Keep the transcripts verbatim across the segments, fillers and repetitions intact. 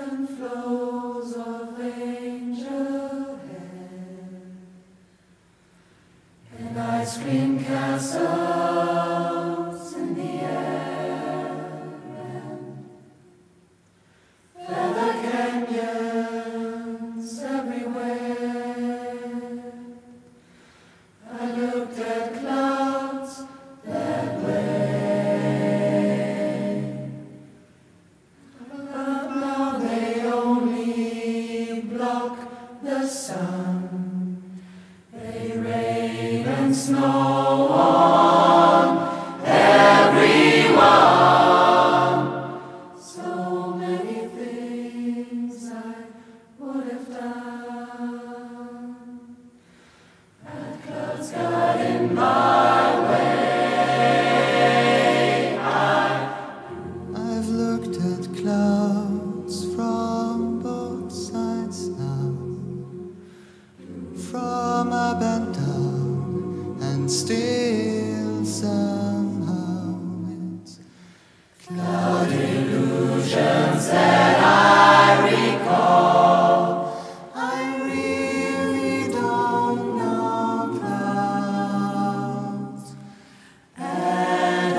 and flows of angel hair, and ice cream castles in the air, and feather canyons everywhere. I looked at clouds that way, but now they only block the sun. They rain and snow on everyone. So many things I would have done, and clouds got in my way. I, I've looked at clouds from both sides now, from up and down, and still somehow it's cloud illusions that I recall. I really don't know clouds At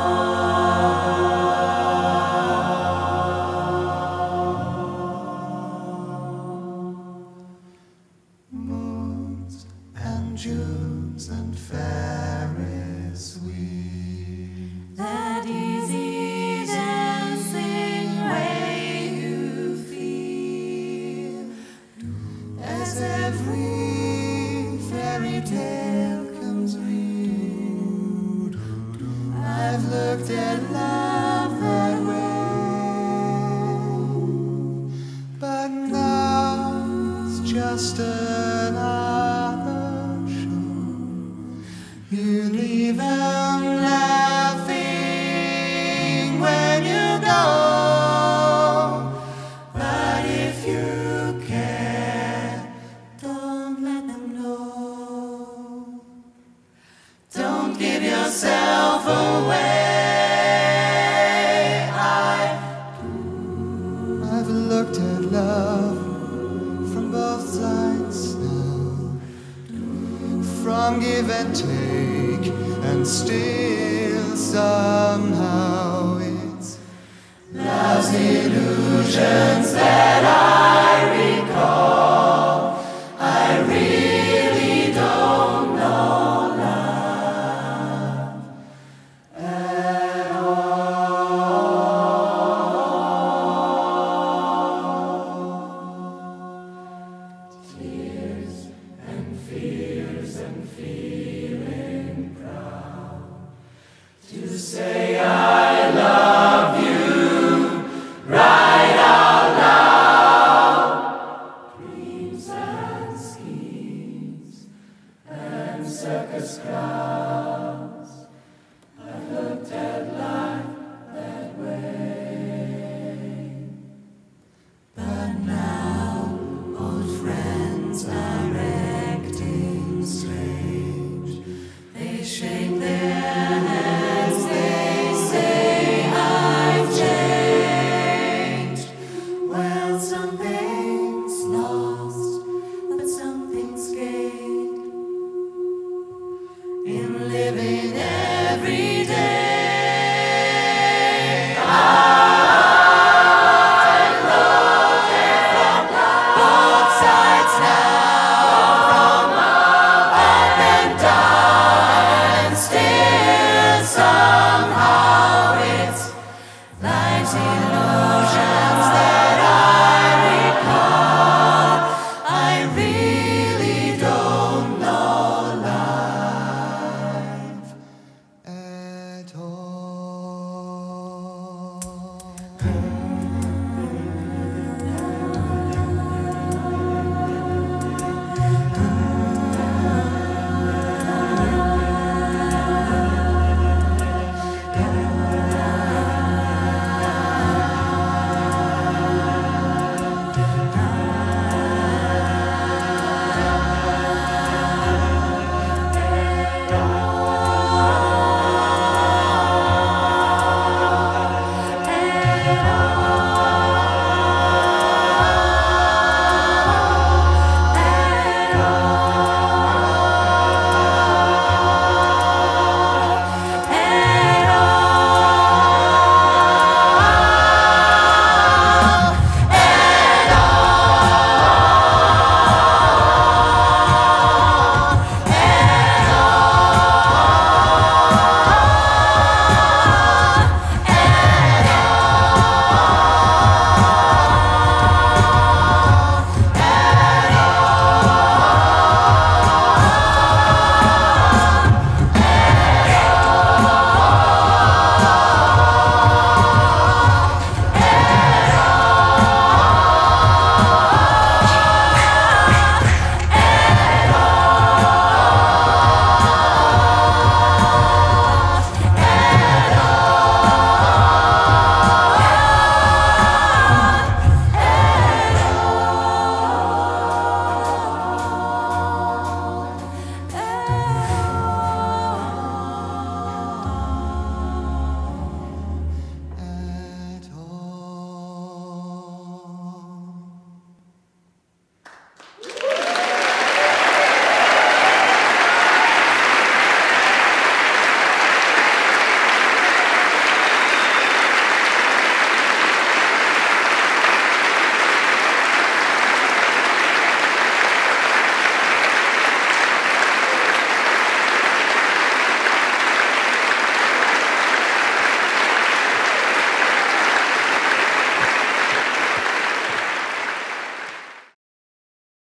moons and Junes and Ferris wheels. that easy dancing way you feel, As every fairy tale comes real, I've looked at love that way, but now it's just another show. You leave them laughing when you go, but if you care, don't let them know. Don't give yourself away. I, I've looked at love from both sides now, from give and take, and still somehow it's love's illusions that I recall. I really don't know love at all. Tears and fears and feeling proud to say I love you right out loud. Dreams and schemes and circus crowds, I've looked at life that way. But now old friends are acting strange. They shake their heads, they say I've changed. Well, something's lost, but something's gained in living